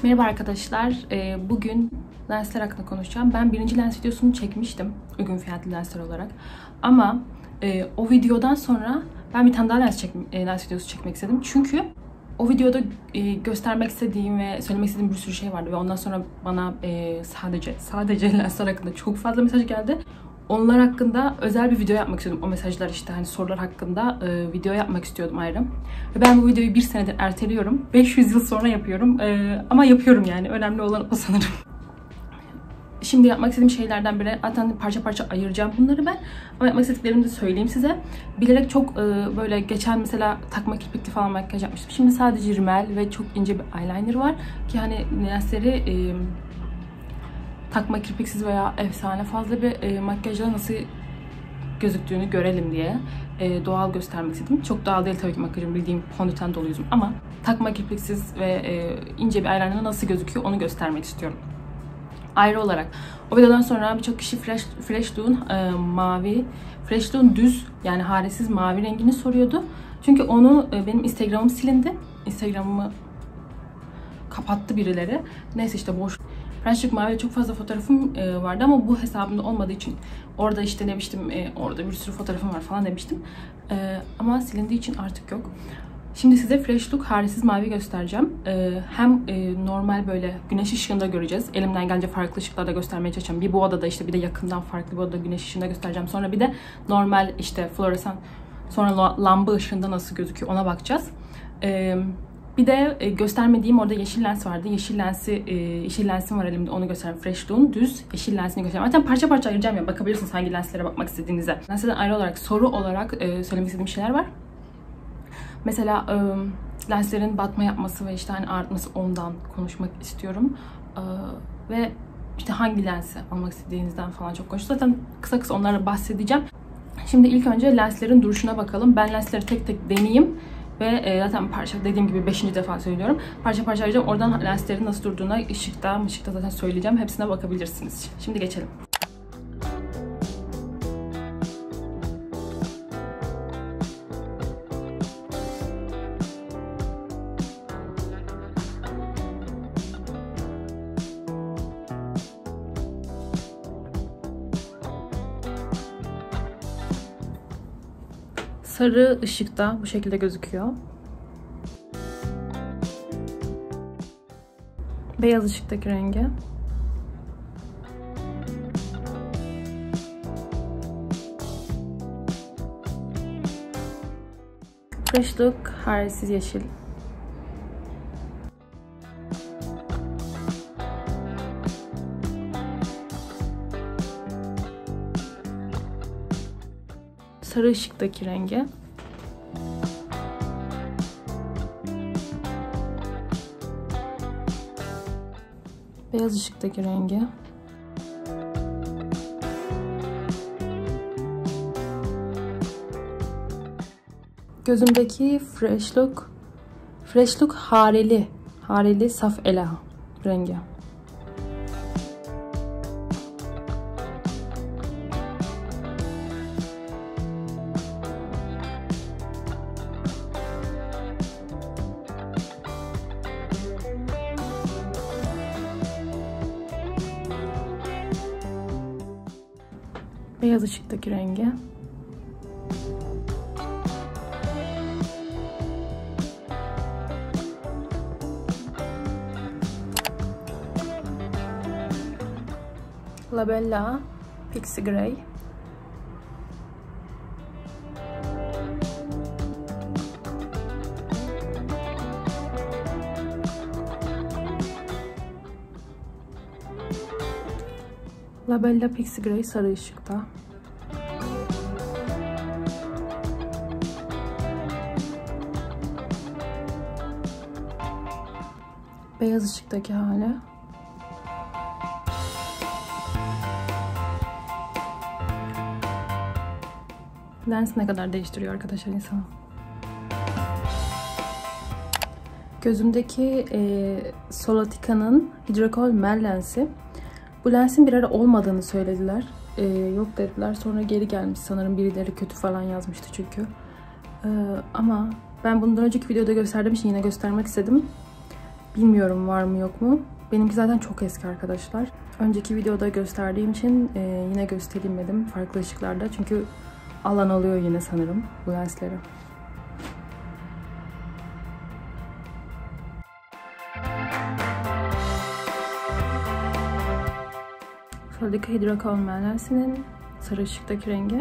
Merhaba arkadaşlar. Bugün lensler hakkında konuşacağım. Ben birinci lens videosunu çekmiştim. Uygun fiyatlı lensler olarak. Ama o videodan sonra ben bir tane daha lens videosu çekmek istedim. Çünkü o videoda göstermek istediğim ve söylemek istediğim bir sürü şey vardı. Ve ondan sonra bana sadece lensler hakkında çok fazla mesaj geldi. Onlar hakkında özel bir video yapmak istiyordum. O mesajlar işte hani sorular hakkında video yapmak istiyordum ayrı. Ve ben bu videoyu bir senedir erteliyorum. 500 yıl sonra yapıyorum. Ama yapıyorum yani. Önemli olan o sanırım. Şimdi yapmak istediğim şeylerden biri, zaten parça parça ayıracağım bunları ben. Ama yapmak istediklerimi de söyleyeyim size. Bilerek çok böyle geçen mesela takma kirpikli falan makyaj yapmıştım. Şimdi sadece rimel ve çok ince bir eyeliner var. Ki hani lensleri takma kirpiksiz veya efsane fazla bir makyajla nasıl gözüktüğünü görelim diye doğal göstermek istedim. Çok doğal değil tabii ki makyajım, bildiğim fondöten dolu yüzüm ama takma kirpiksiz ve ince bir eyelinerla nasıl gözüküyor onu göstermek istiyorum. Ayrı olarak o videodan sonra birçok kişi Fresh Look'un düz yani haresiz mavi rengini soruyordu. Çünkü onu benim Instagram'ım silindi. Instagram'ımı kapattı birileri. Neyse işte boş. Fresh Look mavi çok fazla fotoğrafım vardı ama bu hesabımda olmadığı için orada işte demiştim orada bir sürü fotoğrafım var falan demiştim. Ama silindiği için artık yok. Şimdi size Fresh Look haresiz mavi göstereceğim. Hem normal böyle güneş ışığında göreceğiz. Elimden gelince farklı ışıklarda göstermeye çalışacağım. Bir bu odada işte bir de yakından farklı bir odada güneş ışığında göstereceğim. Sonra bir de normal işte floresan sonra lamba ışığında nasıl gözüküyor ona bakacağız. Bir de göstermediğim orada yeşil lens vardı. Yeşil lensim var elimde, onu göstereyim. Fresh Look'un düz yeşil lensini göstereyim. Zaten parça parça ayıracağım ya, bakabilirsiniz hangi lenslere bakmak istediğinizde. Lenslerden ayrı olarak soru olarak söylemek istediğim şeyler var. Mesela lenslerin batma yapması ve işte hani artması, ondan konuşmak istiyorum. Ve işte hangi lensi almak istediğinizden falan çok konuştuk. Zaten kısa kısa onlara bahsedeceğim. Şimdi ilk önce lenslerin duruşuna bakalım. Ben lensleri tek tek deneyeyim. Ve zaten parça dediğim gibi 5. defa söylüyorum. Parça parça ayıracağım. Oradan lenslerin nasıl durduğuna ışıkta zaten söyleyeceğim. Hepsine bakabilirsiniz. Şimdi geçelim. Sarı ışıkta bu şekilde gözüküyor. Beyaz ışıktaki rengi. Fresh Look haresiz yeşil. Sarı ışıktaki rengi. Beyaz ışıktaki rengi. Gözümdeki Fresh Look hareli saf ela rengi. Beyaz ışıktaki rengi. Labella Pixie Grey. Labella Pixie Grey sarı ışıkta. Beyaz ışıktaki hali. Lens ne kadar değiştiriyor arkadaşlar insanı. Gözümdeki Solatica'nın Hidrokol Mel lensi. Bu lensin bir ara olmadığını söylediler. Yok dediler. Sonra geri gelmiş sanırım. Birileri kötü falan yazmıştı çünkü. Ama ben bundan önceki videoda gösterdiğim için yine göstermek istedim. Bilmiyorum var mı yok mu. Benimki zaten çok eski arkadaşlar. Önceki videoda gösterdiğim için yine göstereyim dedim farklı ışıklarda. Çünkü alan alıyor yine sanırım bu lensleri. Şuradaki hidrokaon lensinin sarı ışıktaki rengi.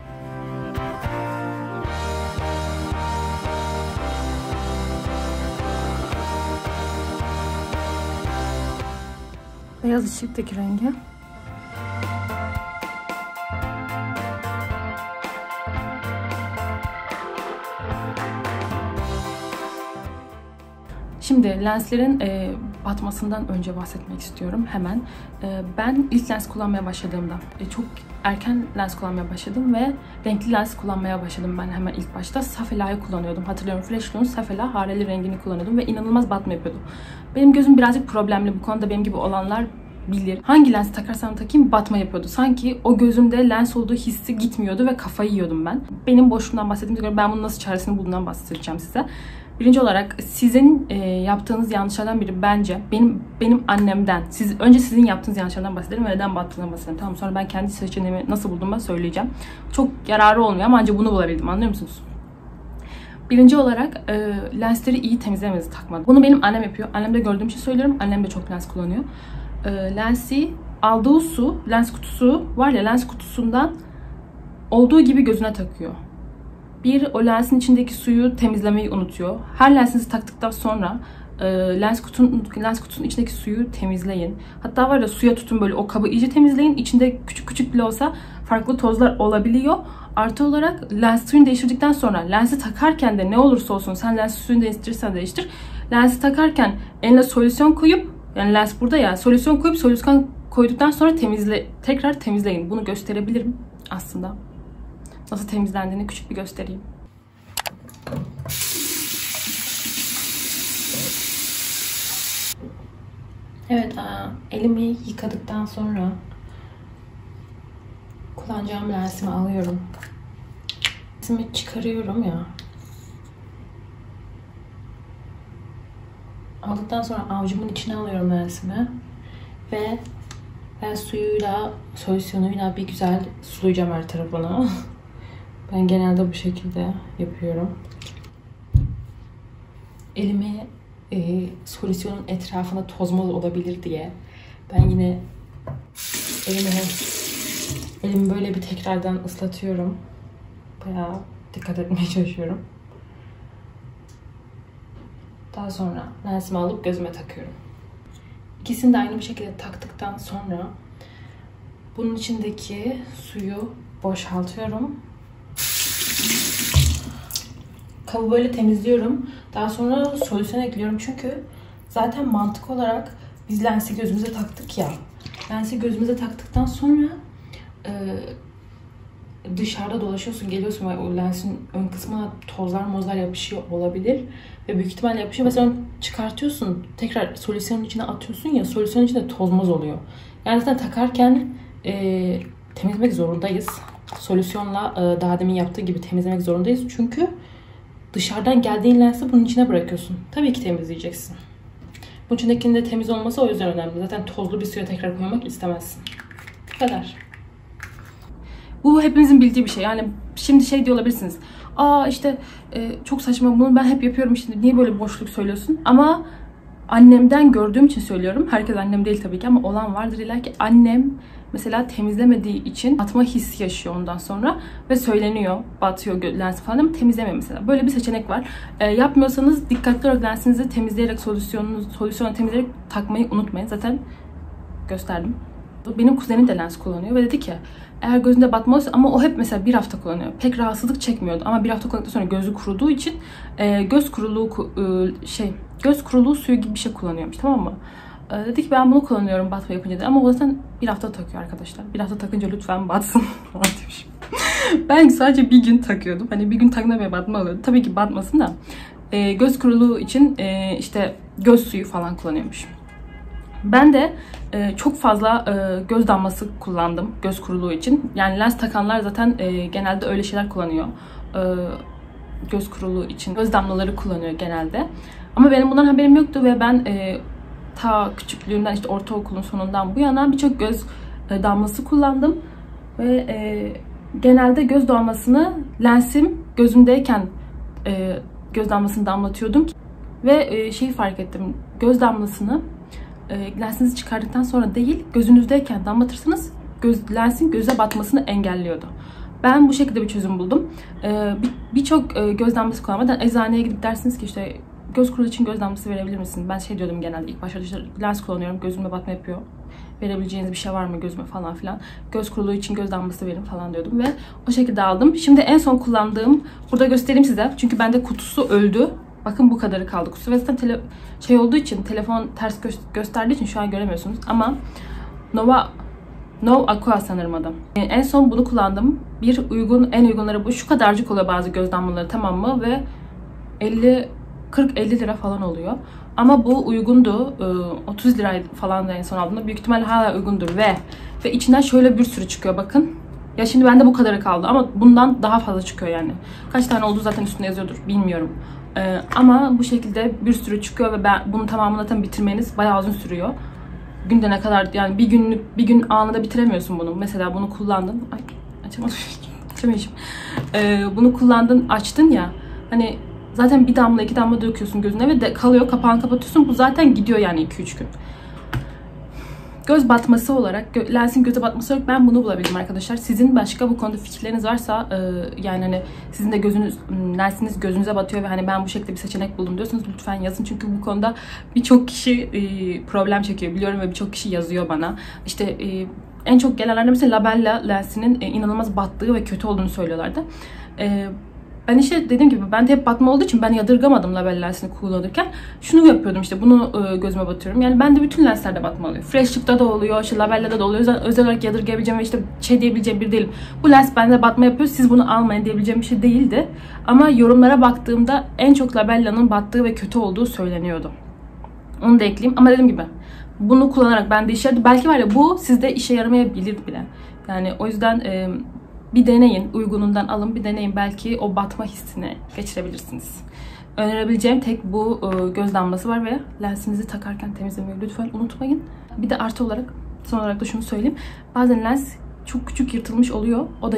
Beyaz ışıktaki rengi. Şimdi lenslerin batmasından önce bahsetmek istiyorum hemen. Ben ilk lens kullanmaya başladığımda çok erken lens kullanmaya başladım ve renkli lens kullanmaya başladım ben hemen ilk başta. Safela'yı kullanıyordum. Hatırlıyorum, Freshlyon'un Safela hareli rengini kullanıyordum ve inanılmaz batma yapıyordu. Benim gözüm birazcık problemli, bu konuda benim gibi olanlar bilir. Hangi lens takarsam takayım batma yapıyordu. Sanki o gözümde lens olduğu hissi gitmiyordu ve kafayı yiyordum ben. Benim boşluğumdan bahsettiğime göre ben bunun nasıl çaresini bulduğundan bahsedeceğim size. Birinci olarak sizin yaptığınız yanlışlardan biri bence benim annemden. Önce sizin yaptığınız yanlışlardan bahsedelim ve neden battığından bahsedelim. Tamam, sonra ben kendi seçeneğimi nasıl bulduğumu söyleyeceğim. Çok yararı olmuyor ama ancak bunu bulabildim, anlıyor musunuz? Birinci olarak lensleri iyi temizlememizi takmadı. Bunu benim annem yapıyor. Annemde gördüğüm için söylüyorum. Annem de çok lens kullanıyor. Lensi aldığı su, lens kutusu var ya, lens kutusundan olduğu gibi gözüne takıyor. O lensin içindeki suyu temizlemeyi unutuyor. Her lensinizi taktıktan sonra lens kutusunun içindeki suyu temizleyin. Hatta var ya, suya tutun, böyle o kabı iyice temizleyin. İçinde küçük küçük bile olsa farklı tozlar olabiliyor. Artı olarak lens suyunu değiştirdikten sonra lensi takarken de ne olursa olsun, sen lens suyunu değiştirirsen değiştir. Lensi takarken eline solüsyon koyup, yani lens burada ya, solüsyon koyup solüsyon koyduktan sonra tekrar temizleyin. Bunu gösterebilirim aslında. Nasıl temizlendiğini küçük bir göstereyim. Evet, elimi yıkadıktan sonra kullanacağım lensimi alıyorum. Lensimi çıkarıyorum ya. Aldıktan sonra avucumun içine alıyorum lensimi. Ve lens suyuyla, solüsyonuyla bir güzel sulayacağım her tarafını. Ben genelde bu şekilde yapıyorum. Elimi solüsyonun etrafına tozmaz olabilir diye ben yine elimi böyle bir tekrardan ıslatıyorum. Bayağı dikkat etmeye çalışıyorum. Daha sonra lensimi alıp gözüme takıyorum. İkisini de aynı bir şekilde taktıktan sonra bunun içindeki suyu boşaltıyorum. Kabı böyle temizliyorum. Daha sonra solüsyon ekliyorum. Çünkü zaten mantık olarak biz lensi gözümüze taktık ya. Lensi gözümüze taktıktan sonra dışarıda dolaşıyorsun, geliyorsun ve o lensin ön kısmına tozlar mozlar yapışıyor olabilir. Ve büyük ihtimalle yapışıyor. Mesela onu çıkartıyorsun. Tekrar solüsyonun içine atıyorsun ya. Solüsyonun içinde toz moz oluyor. Yani zaten takarken temizlemek zorundayız. Solüsyonla daha demin yaptığı gibi temizlemek zorundayız. Çünkü dışarıdan geldiğin lensi bunun içine bırakıyorsun. Tabii ki temizleyeceksin. Bunun içindekinin de temiz olması o yüzden önemli. Zaten tozlu bir suya tekrar koymak istemezsin. Bu kadar. Bu hepimizin bildiği bir şey. Yani şimdi şey diyor olabilirsiniz. İşte çok saçma, bunu ben hep yapıyorum işte. Niye böyle boşluk söylüyorsun? Ama annemden gördüğüm için söylüyorum. Herkes annem değil tabii ki ama olan vardır illa ki. Annem mesela temizlemediği için batma hissi yaşıyor ondan sonra ve söyleniyor, batıyor lens falan ama temizlemiyor mesela. Böyle bir seçenek var. Yapmıyorsanız dikkatli olarak lensinizi temizleyerek, solüsyonu temizleyerek takmayı unutmayın. Zaten gösterdim. Benim kuzenim de lens kullanıyor ve dedi ki eğer gözünde batma olursa, ama o hep mesela bir hafta kullanıyor. Pek rahatsızlık çekmiyordu ama bir hafta kullandıktan sonra gözü kuruduğu için göz kuruluğu suyu gibi bir şey kullanıyormuş, tamam mı? Dedi ki ben bunu kullanıyorum batma yapınca dedi. Ama o zaten bir hafta takıyor arkadaşlar. Bir hafta takınca lütfen batsın falan demiş. Ben sadece bir gün takıyordum. Hani bir gün takınca ve batma oluyordu. Tabii ki batmasın da. Göz kuruluğu için işte göz suyu falan kullanıyormuş. Ben de çok fazla göz damlası kullandım göz kuruluğu için. Yani lens takanlar zaten genelde öyle şeyler kullanıyor. göz kuruluğu için göz damlaları kullanıyor genelde. Ama benim bundan haberim yoktu ve ben ta küçüklüğümden, işte ortaokulun sonundan bu yana birçok göz damlası kullandım. Ve genelde göz damlasını lensim gözümdeyken göz damlasını damlatıyordum. Ve şeyi fark ettim. Göz damlasını lensinizi çıkardıktan sonra değil, gözünüzdeyken damlatırsanız lensin göze batmasını engelliyordu. Ben bu şekilde bir çözüm buldum. Birçok göz damlası kullanmadan eczaneye gidip dersiniz ki işte göz kuruluğu için göz damlası verebilir misin? Ben şey diyordum genelde ilk başta, işte lens kullanıyorum, gözüme batma yapıyor. Verebileceğiniz bir şey var mı gözüme falan filan. Göz kuruluğu için göz damlası verin falan diyordum ve o şekilde aldım. Şimdi en son kullandığım, burada göstereyim size. Çünkü bende kutusu öldü. Bakın bu kadarı kaldı kutusu. Ve zaten şey olduğu için, telefon ters gösterdiği için şu an göremiyorsunuz. Ama No Aqua sanırım adı. En son bunu kullandım. En uygunları bu. Şu kadarcık oluyor bazı göz damlaları, tamam mı? Ve 40-50 lira falan oluyor. Ama bu uygundu. 30 lira falan da en son aldığımda. Büyük ihtimalle hala uygundur. Ve içinden şöyle bir sürü çıkıyor bakın. Ya şimdi bende bu kadarı kaldı ama bundan daha fazla çıkıyor yani. Kaç tane olduğu zaten üstünde yazıyordur, bilmiyorum. Ama bu şekilde bir sürü çıkıyor ve bunun tamamını zaten bitirmeniz bayağı uzun sürüyor. Günde ne kadar, yani bir gün anında bitiremiyorsun bunu. Mesela bunu kullandın. Ay açamadım. Açamayacağım. Bunu kullandın, açtın ya. Hani zaten bir damla 2 damla döküyorsun gözüne ve kalıyor, kapağını kapatıyorsun. Bu zaten gidiyor yani 2-3 gün. Göz batması olarak, lensin göze batması olarak ben bunu bulabildim arkadaşlar. Sizin başka bu konuda fikirleriniz varsa yani hani sizin de lensiniz gözünüze batıyor ve hani ben bu şekilde bir seçenek buldum diyorsanız lütfen yazın. Çünkü bu konuda birçok kişi problem çekiyor biliyorum ve birçok kişi yazıyor bana. İşte en çok gelenlerde mesela labella lensinin inanılmaz battığı ve kötü olduğunu söylüyorlardı. Ben işte dediğim gibi bende hep batma olduğu için ben yadırgamadım labella lensini kullanırken. Şunu yapıyordum, işte bunu gözüme batıyorum. Yani bende bütün lenslerde batma oluyor. Freshlook'ta da oluyor, işte labella'da da oluyor. Özel olarak yadırgayabileceğim ve işte şey diyebileceğim bir değilim. Bu lens bende batma yapıyor, siz bunu almayın diyebileceğim bir şey değildi. Ama yorumlara baktığımda en çok labella'nın battığı ve kötü olduğu söyleniyordu. Onu da ekleyeyim. Ama dediğim gibi bunu kullanarak bende işe yaradı. Belki var ya, bu sizde işe yaramayabilir bile. Yani o yüzden bir deneyin, uygunundan alın, bir deneyin. Belki o batma hissini geçirebilirsiniz. Önerebileceğim tek bu göz damlası var ve lensinizi takarken temizlemeyi lütfen unutmayın. Bir de artı olarak, son olarak da şunu söyleyeyim. Bazen lens çok küçük yırtılmış oluyor. O da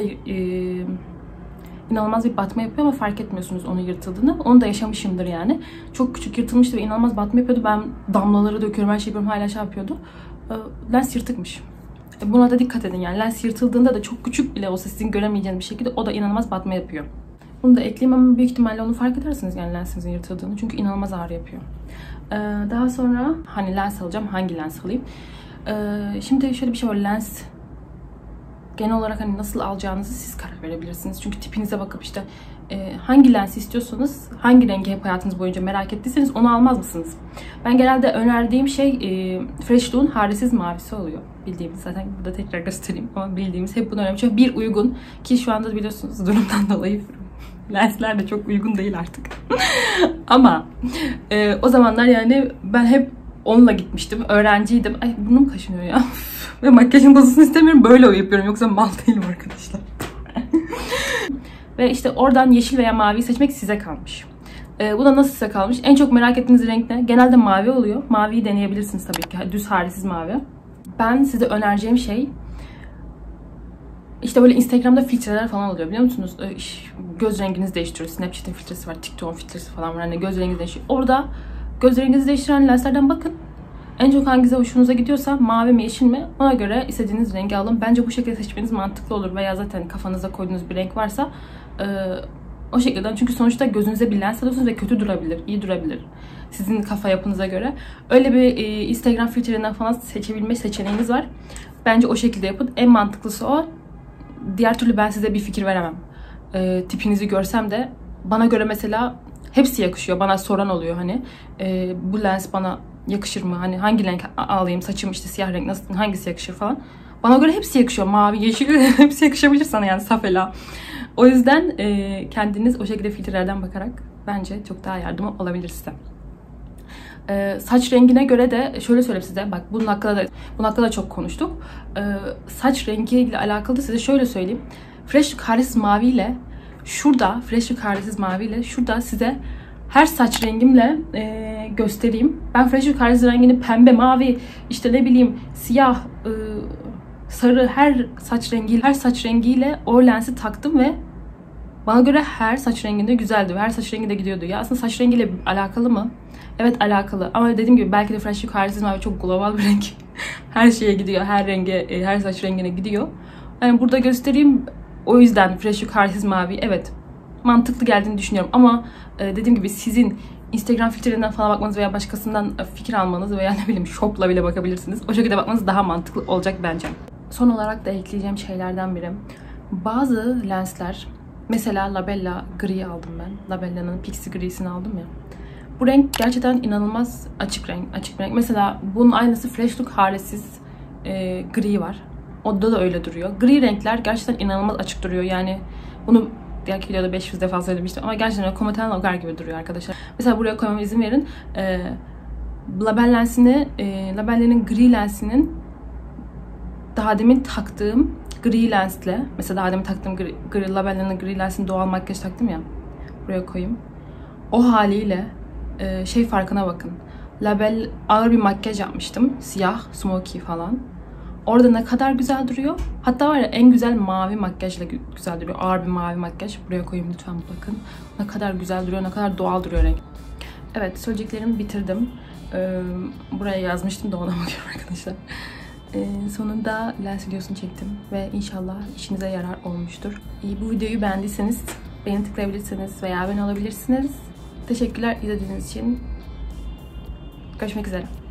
inanılmaz bir batma yapıyor ama fark etmiyorsunuz onun yırtıldığını. Onu da yaşamışımdır yani. Çok küçük yırtılmıştı ve inanılmaz batma yapıyordu. Ben damlaları döküyorum, her şey yapıyorum, hala şey yapıyordu. Lens yırtıkmış. Buna da dikkat edin yani. Lens yırtıldığında da çok küçük bile olsa sizin göremeyeceğiniz bir şekilde o da inanılmaz batma yapıyor. Bunu da ekleyeyim ama büyük ihtimalle onu fark edersiniz yani lensinizin yırtıldığını. Çünkü inanılmaz ağrı yapıyor. Daha sonra hani lens alacağım. Hangi lens alayım? Şimdi şöyle bir şey var. Lens genel olarak hani nasıl alacağınızı siz karar verebilirsiniz. Çünkü tipinize bakıp işte hangi lensi istiyorsanız, hangi rengi hep hayatınız boyunca merak ettiyseniz onu almaz mısınız? Ben genelde önerdiğim şey Freshlook'un harisiz mavisi oluyor. Bildiğimiz, zaten burada tekrar göstereyim ama bildiğimiz, hep bunu önemli. Çünkü bir uygun, ki şu anda biliyorsunuz durumdan dolayı lensler de çok uygun değil artık. Ama o zamanlar yani ben hep onunla gitmiştim. Öğrenciydim. Ay burnum kaşınıyor ya. Ve makyajın bozulsun istemiyorum. Böyle yapıyorum. Yoksa mal değilim arkadaşlar. Ve işte oradan yeşil veya mavi seçmek size kalmış. Bu da nasıl size kalmış? En çok merak ettiğiniz renk ne? Genelde mavi oluyor. Maviyi deneyebilirsiniz tabii ki. Düz harisiz mavi. Ben size önereceğim şey, İşte böyle Instagram'da filtreler falan oluyor, biliyor musunuz? Göz renginizi değiştiriyor. Snapchat'in filtresi var, TikTok'un filtresi falan var. Hani göz renginizi değiştiriyor. Orada göz renginizi değiştiren lenslerden bakın. En çok hangisi hoşunuza gidiyorsa, mavi mi yeşil mi, ona göre istediğiniz rengi alın. Bence bu şekilde seçmeniz mantıklı olur. Veya zaten kafanıza koyduğunuz bir renk varsa o şekilde. Çünkü sonuçta gözünüze bir lens alıyorsunuz ve kötü durabilir, iyi durabilir. Sizin kafa yapınıza göre. Öyle bir Instagram filtrelerinden falan seçebilme seçeneğiniz var. Bence o şekilde yapın. En mantıklısı o. Diğer türlü ben size bir fikir veremem. Tipinizi görsem de bana göre mesela hepsi yakışıyor. Bana soran oluyor hani. Bu lens bana yakışır mı? Hani hangi renk alayım? Saçım işte siyah renk, nasıl, hangisi yakışır falan. Bana göre hepsi yakışıyor. Mavi, yeşil hepsi yakışabilir sana yani, safela. O yüzden kendiniz o şekilde filtrelerden bakarak bence çok daha yardımı olabilir size. Saç rengine göre de şöyle söyleyeyim size. Bak bunun hakkında da çok konuştuk. Saç rengiyle alakalı da size şöyle söyleyeyim. Freshlook harisiz mavi ile şurada Fresh Look Hardesiz Mavi ile şurada size her saç rengimle göstereyim. Ben Fresh Look Hardesiz rengini pembe, mavi, işte ne bileyim siyah, sarı, her saç rengiyle o lensi taktım ve bana göre her saç renginde güzeldi ve her saç rengi de gidiyordu. Ya aslında saç rengiyle alakalı mı? Evet, alakalı. Ama dediğim gibi belki de Fresh Look Hardesiz Mavi çok global bir renk. Her şeye gidiyor, her renge, her saç rengine gidiyor. Yani burada göstereyim. O yüzden Fresh Look Hardesiz Mavi, evet, mantıklı geldiğini düşünüyorum. Ama dediğim gibi sizin Instagram filtrelerinden falan bakmanız veya başkasından fikir almanız veya ne bileyim Shop'la bile bakabilirsiniz. O şekilde bakmanız daha mantıklı olacak bence. Son olarak da ekleyeceğim şeylerden biri. Bazı lensler, mesela Labella gri aldım ben. Labella'nın Pixie grisini aldım ya. Bu renk gerçekten inanılmaz açık bir renk. Mesela bunun aynısı Fresh Look Hardesiz gri var. Odada da öyle duruyor. Gri renkler gerçekten inanılmaz açık duruyor. Yani bunu diğer videoda 500 defa söylemiştim ama gerçekten Cometan Logar gibi duruyor arkadaşlar. Mesela buraya koymama izin verin. Labella'nın gri lensinin daha demin taktığım gri lensle, mesela daha demin taktığım Labella'nın gri lensini doğal makyaj taktım ya. Buraya koyayım. O haliyle farkına bakın. Label ağır bir makyaj yapmıştım. Siyah, smoky falan. Orada ne kadar güzel duruyor. Hatta var ya, en güzel mavi makyajla güzel duruyor. Ağır bir mavi makyaj. Buraya koyayım lütfen, bakın. Ne kadar güzel duruyor, ne kadar doğal duruyor renk. Evet, söyleyeceklerimi bitirdim. Buraya yazmıştım da ona bakıyorum arkadaşlar. Sonunda lens videosunu çektim ve inşallah işinize yarar olmuştur. Bu videoyu beğendiyseniz beğeni tıklayabilirsiniz veya abone olabilirsiniz. Teşekkürler izlediğiniz için. Görüşmek üzere.